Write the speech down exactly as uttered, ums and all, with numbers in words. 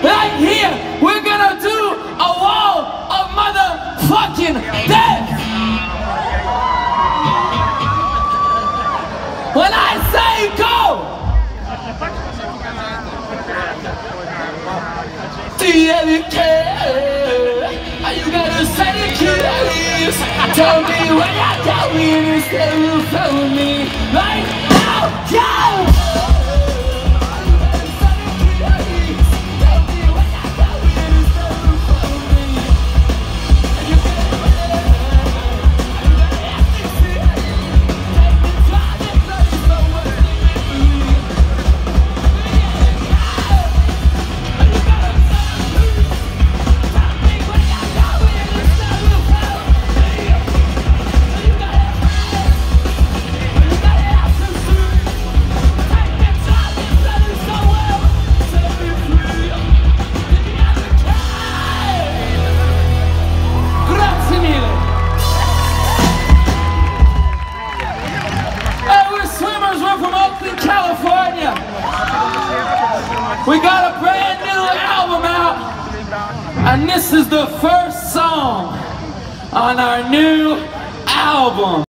right here, we're gonna do a wall of motherfucking death. When I say go, do you ever care? Are you gonna say the keys? Tell me where you're going instead of follow me right now. Go! California. We got a brand new album out, and this is the first song on our new album.